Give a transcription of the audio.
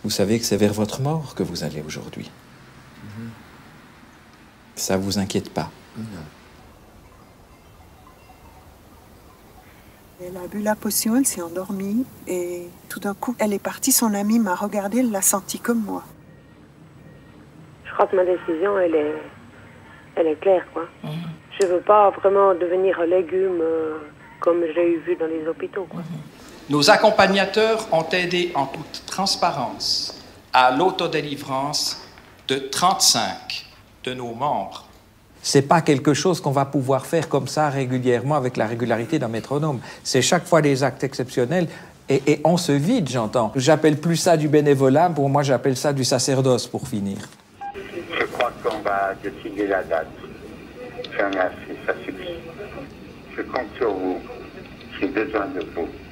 vous savez que c'est vers votre mort que vous allez aujourd'hui. Ça ne vous inquiète pas? Elle a bu la potion, elle s'est endormie et tout d'un coup, elle est partie, son amie m'a regardée, elle l'a sentie comme moi. Je crois que ma décision, elle est claire, quoi. Je veux pas vraiment devenir un légume comme j'ai vu dans les hôpitaux, quoi. Nos accompagnateurs ont aidé en toute transparence à l'autodélivrance de 35 de nos membres. C'est pas quelque chose qu'on va pouvoir faire comme ça régulièrement avec la régularité d'un métronome. C'est chaque fois des actes exceptionnels et on se vide, j'entends. J'appelle plus ça du bénévolat, pour moi j'appelle ça du sacerdoce pour finir. Je crois qu'on va décider la date. Je vous remercie, ça suffit. Je compte sur vous. J'ai besoin de vous.